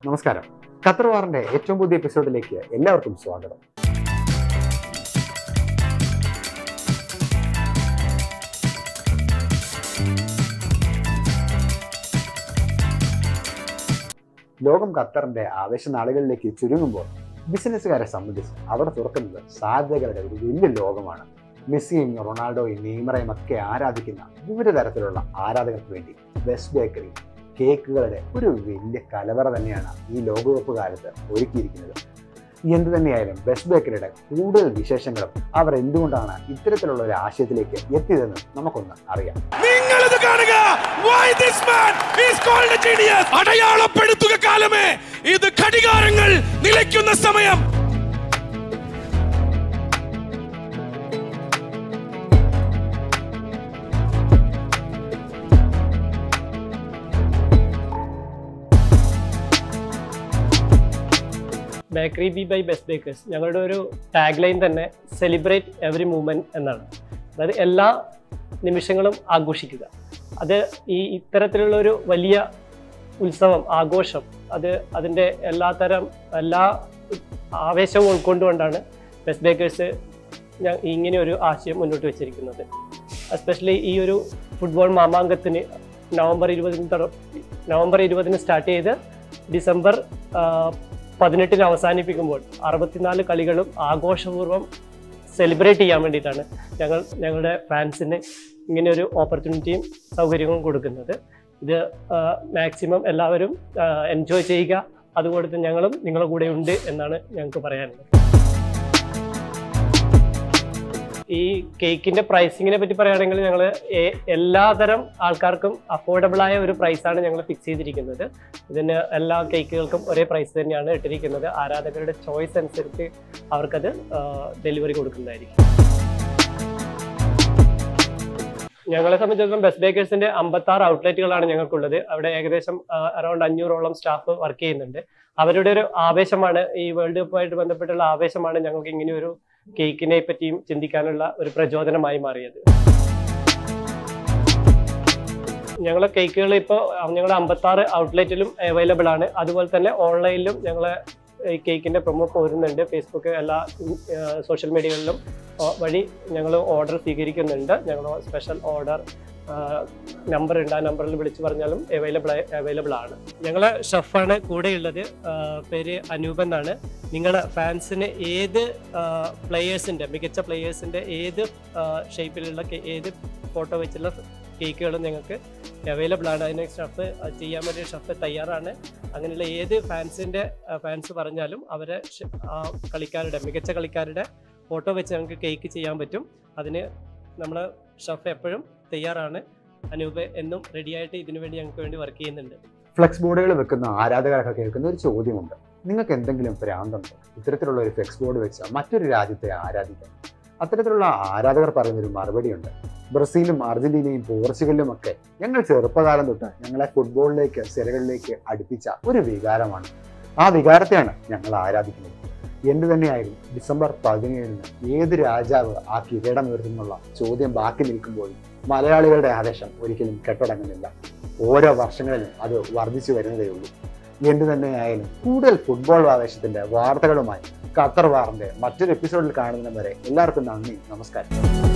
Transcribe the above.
നമസ്കാരം. ഖത്തർ വാറിന്റെ ഏറ്റവും പുതിയ എപ്പിസോഡിലേക്ക് എല്ലാവർക്കും സ്വാഗതം. ലോകം ഖത്തറിന്റെ ആവേശ നാളുകളിലേക്ക് ചുരുങ്ങുമ്പോൾ ബിസിനസ്സുകാരെ സംബന്ധിച്ച് അവിടെ തുറക്കുന്നത് സാധ്യതകളുടെ ഒരു വലിയ ലോകമാണ്. മെസ്സിയും റൊണാൾഡോയും നെയ്മറയും ഒക്കെ ആരാധിക്കുന്ന വിവിധ തരത്തിലുള്ള ആരാധകർക്ക് വേണ്ടി ബെസ്റ്റ് ബേക്കറി കേക്കുകളുടെ ഒരു വലിയ കലവറ തന്നെയാണ് ഈ ലോകകപ്പ് കാലത്ത് ഒരുക്കിയിരിക്കുന്നത്. എന്തു തന്നെയായാലും ബെസ്റ്റ് ബേക്കറിയുടെ കൂടുതൽ വിശേഷങ്ങളും അവർ എന്തുകൊണ്ടാണ് ഇത്തരത്തിലുള്ള ഒരു ആശയത്തിലേക്ക് എത്തിയതെന്ന് നമുക്കൊന്ന് അറിയാം. അടയാളപ്പെടുത്തുക കാലമേ, ഇത് ഘടികാരങ്ങൾ നിലയ്ക്കുന്ന സമയം. Bakery B by best bakers ഞങ്ങളുടെ ഒരു ടാഗ് ലൈൻ തന്നെ സെലിബ്രേറ്റ് എവറി മൂമെൻറ്റ് എന്നാണ്. അതായത് എല്ലാ നിമിഷങ്ങളും ആഘോഷിക്കുക. അത് ഇത്തരത്തിലുള്ള ഒരു വലിയ ഉത്സവം, ആഘോഷം, അതിൻ്റെ എല്ലാ ആവേശവും ഉൾക്കൊണ്ടുകൊണ്ടാണ് ബെസ്റ്റ് ബേക്കേഴ്സ് ഇങ്ങനെ ഒരു ആശയം മുന്നോട്ട് വെച്ചിരിക്കുന്നത്. എസ്പെഷ്യലി ഈ ഒരു ഫുട്ബോൾ മാമാങ്കത്തിന് നവംബർ 20 സ്റ്റാർട്ട് ചെയ്ത് ഡിസംബർ 18 അവസാനിപ്പിക്കുമ്പോൾ 64 കളികളും ആഘോഷപൂർവ്വം സെലിബ്രേറ്റ് ചെയ്യാൻ വേണ്ടിയിട്ടാണ് ഞങ്ങളുടെ ഫാൻസിന് ഇങ്ങനെ ഒരു ഓപ്പർച്യൂണിറ്റിയും സൗകര്യവും കൊടുക്കുന്നത്. ഇത് മാക്സിമം എല്ലാവരും എൻജോയ് ചെയ്യുക. അതുകൊണ്ട് ഞങ്ങളും നിങ്ങളുടെ കൂടെ ഉണ്ട് എന്നാണ് ഞങ്ങൾക്ക് പറയാനുള്ളത്. ഈ കേക്കിൻ്റെ പ്രൈസിങ്ങിനെ പറ്റി പറയുകയാണെങ്കിൽ ഞങ്ങൾ എല്ലാതരം ആൾക്കാർക്കും അഫോർഡബിളായ ഒരു പ്രൈസാണ് ഞങ്ങൾ ഫിക്സ് ചെയ്തിരിക്കുന്നത്. ഇതിന് എല്ലാ കേക്കുകൾക്കും ഒരേ പ്രൈസ് തന്നെയാണ് ഇട്ടിരിക്കുന്നത്. ആരാധകരുടെ ചോയ്സ് അനുസരിച്ച് അവർക്കത് ഡെലിവറി കൊടുക്കുന്നതായിരിക്കും. ഞങ്ങളെ സംബന്ധിച്ചിടത്തോളം ബെസ്റ്റ് ബേക്കേഴ്സിൻ്റെ 56 ഔട്ട്ലെറ്റുകളാണ് ഞങ്ങൾക്കുള്ളത്. അവിടെ ഏകദേശം അറൗണ്ട് 500ഓളം സ്റ്റാഫ് വർക്ക് ചെയ്യുന്നുണ്ട്. അവരുടെ ഒരു ആവേശമാണ്, ഈ വേൾഡ് കപ്പുമായിട്ട് ബന്ധപ്പെട്ടുള്ള ആവേശമാണ് ഞങ്ങൾക്ക് ഇങ്ങനെ ഒരു കേക്കിനെ പറ്റിയും ചിന്തിക്കാനുള്ള ഒരു പ്രചോദനമായി മാറിയത്. ഞങ്ങളെ കേക്കുകൾ ഇപ്പോൾ ഞങ്ങളുടെ 56 ഔട്ട്ലെറ്റിലും അവൈലബിൾ ആണ്. അതുപോലെ തന്നെ ഓൺലൈനിലും ഞങ്ങളെ ഈ കേക്കിൻ്റെ പ്രൊമോ പോരുന്നുണ്ട്. ഫേസ്ബുക്ക് എല്ലാ സോഷ്യൽ മീഡിയകളിലും വഴി ഞങ്ങൾ ഓർഡർ സ്വീകരിക്കുന്നുണ്ട്. ഞങ്ങൾ സ്പെഷ്യൽ ഓർഡർ നമ്പർ ഉണ്ട്. ആ നമ്പറിൽ വിളിച്ചു പറഞ്ഞാലും അവൈലബിൾ ആണ്. ഞങ്ങളെ ഷെഫാണ് കൂടെയുള്ളത്. പേര് അനൂപ് എന്നാണ്. നിങ്ങളുടെ ഫാൻസിന് ഏത് മികച്ച പ്ലെയേഴ്സിൻ്റെ ഏത് ഷേപ്പിലുള്ള ഏത് ഫോട്ടോ വെച്ചുള്ള കേക്കുകളും ഞങ്ങൾക്ക് അവൈലബിൾ ആണ്. അതിന് ഷെഫ് ചെയ്യാൻ വേണ്ടി ഷെഫ് തയ്യാറാണ്. അങ്ങനെയുള്ള ഏത് ഫാൻസ് പറഞ്ഞാലും അവരെ മികച്ച കളിക്കാരുടെ ഫോട്ടോ വെച്ച് ഞങ്ങൾക്ക് കേക്ക് ചെയ്യാൻ പറ്റും. അതിന് നമ്മൾ ഷെഫ് എപ്പോഴും തയ്യാറാണ്. അനൂപ് എന്നും റെഡിയായിട്ട് ഇതിനു വേണ്ടി ഞങ്ങൾക്ക് വേണ്ടി വർക്ക് ചെയ്യുന്നുണ്ട്. ഫ്ലെക്സ് ബോർഡുകൾ വെക്കുന്ന ആരാധകരൊക്കെ കേൾക്കുന്ന ഒരു ചോദ്യമുണ്ട്. നിങ്ങൾക്ക് എന്തെങ്കിലും ഭ്രാന്തുണ്ടോ ഇത്തരത്തിലുള്ള ഒരു ഫ്ലെക്സ് ബോർഡ് വെച്ച് മറ്റൊരു രാജ്യത്തെ ആരാധിക്കാൻ? അത്തരത്തിലുള്ള ആരാധകർ പറയുന്നൊരു മറുപടിയുണ്ട്. ബ്രസീലും അർജന്റീനയും പോർച്ചുഗലും ഒക്കെ ഞങ്ങൾ ചെറുപ്പകാലം തൊട്ട് ഞങ്ങളെ ഫുട്ബോളിലേക്ക് സിരകളിലേക്ക് അടുപ്പിച്ച ഒരു വികാരമാണ്. ആ വികാരത്തെയാണ് ഞങ്ങൾ ആരാധിക്കുന്നത്. എന്ത് തന്നെയായിരുന്നു ഡിസംബർ 17 ഏത് രാജാവ് ആ കിരീടം ഉയർത്തുന്നുള്ള ചോദ്യം ബാക്കി നിൽക്കുമ്പോൾ മലയാളികളുടെ ആവേശം ഒരിക്കലും കെട്ടടങ്ങുന്നില്ല. ഓരോ വർഷങ്ങളിലും അത് വർദ്ധിച്ചു വരുന്നതേയുള്ളൂ. എന്തു തന്നെയായാലും കൂടുതൽ ഫുട്ബോൾ ആവേശത്തിന്റെ വാർത്തകളുമായി ഖത്തർ വാറിന്റെ മറ്റൊരു എപ്പിസോഡിൽ കാണുന്നവരെ എല്ലാവർക്കും നന്ദി, നമസ്കാരം.